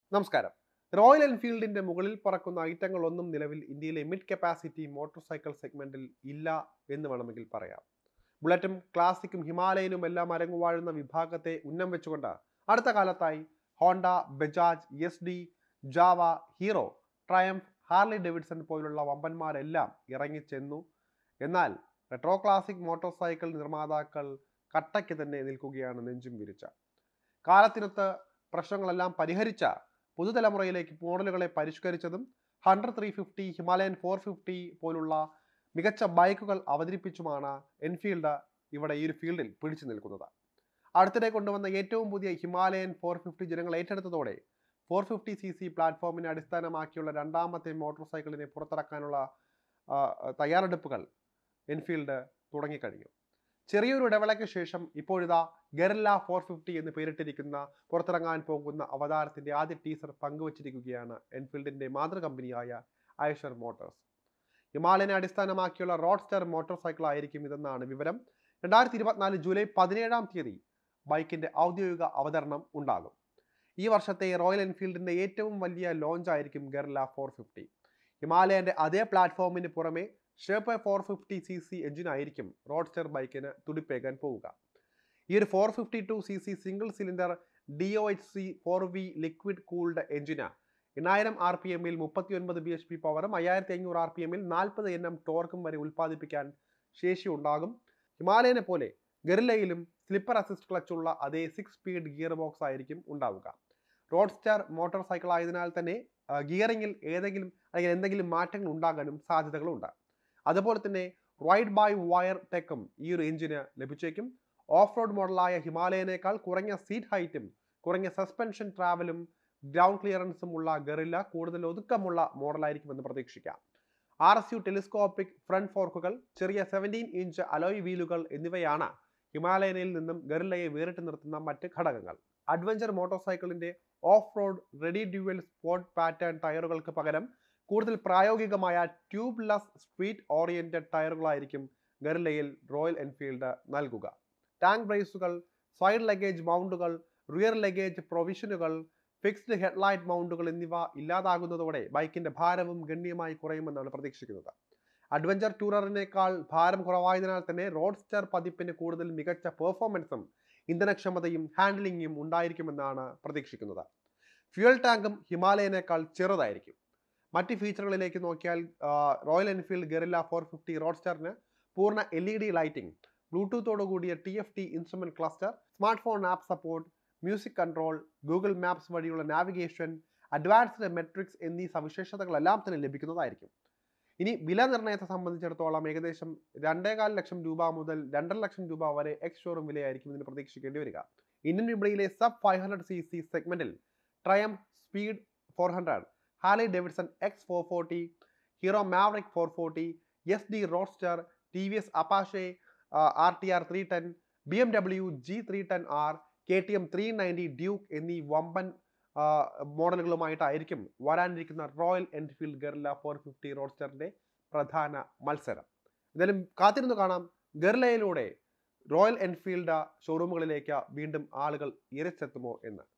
നമസ്കാരം. റോയൽ എൻഫീൽഡിന്റെ മുകളിൽ പറക്കുന്ന ഐറ്റങ്ങളൊന്നും നിലവിൽ ഇന്ത്യയിലെ മിഡ് കപ്പാസിറ്റി മോട്ടോർ സൈക്കിൾ സെഗ്മെന്റിൽ ഇല്ല എന്ന് വേണമെങ്കിൽ പറയാം. ബുള്ളറ്റും ക്ലാസിക്കും ഹിമാലയനും എല്ലാം അരങ്ങുവാഴുന്ന വിഭാഗത്തെ ഉന്നം വെച്ചുകൊണ്ട് അടുത്ത കാലത്തായി Honda, Bajaj, S D, Jawa, Hero, Triumph, Harley Davidson പോലുള്ള വമ്പന്മാരെല്ലാം ഇറങ്ങിച്ചെന്നു. എന്നാൽ റെട്രോ ക്ലാസിക് മോട്ടോർ സൈക്കിൾ നിർമ്മാതാക്കൾ കട്ടയ്ക്ക് തന്നെ നിൽക്കുകയാണ് നെഞ്ചും വിരിച്ച. കാലത്തിനൊത്ത് പ്രശ്നങ്ങളെല്ലാം പരിഹരിച്ച പുതുതലമുറയിലേക്ക് മോഡലുകളെ പരിഷ്കരിച്ചതും 100-350, ഹിമാലയൻ 450 പോലുള്ള മികച്ച ബൈക്കുകൾ അവതരിപ്പിച്ചുമാണ് എൻഫീൽഡ് ഇവിടെ ഈ ഒരു ഫീൽഡിൽ പിടിച്ചു നിൽക്കുന്നത്. അടുത്തിടെ കൊണ്ടുവന്ന ഏറ്റവും പുതിയ ഹിമാലയൻ 450 ജനങ്ങൾ ഏറ്റെടുത്തതോടെ 450cc പ്ലാറ്റ്ഫോമിനെ അടിസ്ഥാനമാക്കിയുള്ള രണ്ടാമത്തെ മോട്ടോർ സൈക്കിളിനെ പുറത്തിറക്കാനുള്ള തയ്യാറെടുപ്പുകൾ എൻഫീൽഡ് തുടങ്ങിക്കഴിഞ്ഞു. ചെറിയൊരു ഇടവേളയ്ക്ക് ശേഷം ഇപ്പോഴിതാ ഗറില്ല 450 എന്ന് പേരിട്ടിരിക്കുന്ന പുറത്തിറങ്ങാൻ പോകുന്ന അവതാരത്തിന്റെ ആദ്യ ടീസർ പങ്കുവച്ചിരിക്കുകയാണ് എൻഫീൽഡിന്റെ മാതൃകമ്പനിയായ ഐഷർ മോട്ടോഴ്സ്. ഹിമാലയനെ അടിസ്ഥാനമാക്കിയുള്ള റോഡ്സ്റ്റർ മോട്ടോർ സൈക്കിൾ ആയിരിക്കും ഇതെന്നാണ് വിവരം. 2024 ജൂലൈ 17 ബൈക്കിന്റെ ഔദ്യോഗിക അവതരണം ഉണ്ടാകും. ഈ വർഷത്തെ റോയൽ എൻഫീൽഡിന്റെ ഏറ്റവും വലിയ ലോഞ്ച് ആയിരിക്കും ഗറില്ല 450. ഹിമാലയന്റെ അതേ പ്ലാറ്റ്ഫോമിന് പുറമെ ഷേപ്പ് 450cc എഞ്ചിനായിരിക്കും റോഡ്സ്റ്റർ ബൈക്കിന് തുടിപ്പേകാൻ പോവുക. ഈ ഒരു 452cc single cylinder DOHC 4V liquid cooled എഞ്ചിന് 8000 RPM 39 bhp പവറും 5500 RPM 40 Nm ടോർക്കും വരെ ഉൽപ്പാദിപ്പിക്കാൻ ശേഷി ഉണ്ടാകും. ഹിമാലയനെ പോലെ ഗറില്ലയിലും സ്ലിപ്പർ അസിസ്റ്റ് ക്ലച്ചുള്ള അതേ 6 സ്പീഡ് ഗിയർ ബോക്സ് ആയിരിക്കും ഉണ്ടാവുക. റോഡ്സ്റ്റർ മോട്ടോർ സൈക്കിൾ ആയതിനാൽ തന്നെ ഗിയറിംഗിൽ എന്തെങ്കിലും മാറ്റങ്ങൾ ഉണ്ടാകാനും സാധ്യതകളുണ്ട്. അതുപോലെ തന്നെ റൈഡ് ബൈ വയർ ടെക്കും ഈ ഒരു എഞ്ചിന് ലഭിച്ചേക്കും. ഓഫ് റോഡ് മോഡലായ ഹിമാലയനേക്കാൾ കുറഞ്ഞ സീറ്റ് ഹൈറ്റും കുറഞ്ഞ സസ്പെൻഷൻ ട്രാവലും ഗ്രൗണ്ട് ക്ലിയറൻസും ഉള്ള ഗറില്ല കൂടുതൽ ഒതുക്കമുള്ള മോഡലായിരിക്കുമെന്ന് പ്രതീക്ഷിക്കാം. RSU ടെലിസ്കോപ്പിക് ഫ്രണ്ട് ഫോർക്കുകൾ, ചെറിയ 17-ഇഞ്ച് അലോയ് വീലുകൾ എന്നിവയാണ് ഹിമാലയനിൽ നിന്നും ഗറില്ലയെ വേറിട്ട് നിർത്തുന്ന മറ്റ് ഘടകങ്ങൾ. അഡ്വഞ്ചർ മോട്ടോർ സൈക്കിളിന്റെ off road ready dual sport pattern ടയറുകൾക്ക് പകരം കൂടുതൽ പ്രായോഗികമായ ട്യൂബ്ലെസ് സ്ട്രീറ്റ് ഓറിയന്റഡ് ടയറുകളായിരിക്കും ഗറില്ലയിൽ റോയൽ എൻഫീൽഡ് നൽകുക. ടാങ്ക് ബ്രേസുകൾ, സൈഡ് ലഗേജ് മൗണ്ടുകൾ, റിയർ ലഗേജ് പ്രൊവിഷനുകൾ, ഫിക്സ്ഡ് ഹെഡ്ലൈറ്റ് മൗണ്ടുകൾ എന്നിവ ഇല്ലാതാകുന്നതോടെ ബൈക്കിന്റെ ഭാരവും ഗണ്യമായി കുറയുമെന്നാണ് പ്രതീക്ഷിക്കുന്നത്. അഡ്വഞ്ചർ ടൂററിനേക്കാൾ ഭാരം കുറവായതിനാൽ തന്നെ റോഡ്സ്റ്റർ പതിപ്പിന് കൂടുതൽ മികച്ച പെർഫോമൻസും ഇന്ധനക്ഷമതയും ഹാൻഡ്ലിംഗും ഉണ്ടായിരിക്കുമെന്നാണ് പ്രതീക്ഷിക്കുന്നത്. ഫ്യൂൽ ടാങ്കും ഹിമാലയനേക്കാൾ ചെറുതായിരിക്കും. മറ്റ് ഫീച്ചറുകളിലേക്ക് നോക്കിയാൽ റോയൽ എൻഫീൽഡ് ഗറില്ല 450 റോഡ്സ്റ്ററിന് പൂർണ്ണ LED ലൈറ്റിംഗ്, ബ്ലൂടൂത്തോടുകൂടിയ TFT instrument cluster, smart phone app support, music control, Google Maps വഴിയുള്ള നാവിഗേഷൻ, അഡ്വാൻസ്ഡ് മെട്രിക്സ് എന്നീ സവിശേഷതകളെല്ലാം തന്നെ ലഭിക്കുന്നതായിരിക്കും. ഇനി വില നിർണ്ണയത്തെ സംബന്ധിച്ചിടത്തോളം ഏകദേശം 2.25 ലക്ഷം രൂപ മുതൽ 2.5 ലക്ഷം രൂപ വരെ എക്സ് ഷോറൂം വിലയായിരിക്കും ഇതിന് പ്രതീക്ഷിക്കേണ്ടി വരിക. ഇന്ത്യൻ വിപണിയിലെ സബ് 500cc സെഗ്മെന്റിൽ Triumph Speed 400, Harley Davidson X440, Hero Maverick 440, SD roadster, TVS Apache RTR 310, BMW G310R, KTM 390 Duke എന്നീ വമ്പൻ മോഡലുകളുമായിട്ടായിരിക്കും വരാനിരിക്കുന്ന റോയൽ എൻഫീൽഡ് ഗറില്ല 450 റോഡ്സ്റ്ററിന്റെ പ്രധാന മത്സരം. എന്തായാലും കാത്തിരുന്നു കാണാം ഗറില്ലയിലൂടെ റോയൽ എൻഫീൽഡ് ഷോറൂമുകളിലേക്ക് വീണ്ടും ആളുകൾ ഇരച്ചെത്തുമോ എന്ന്.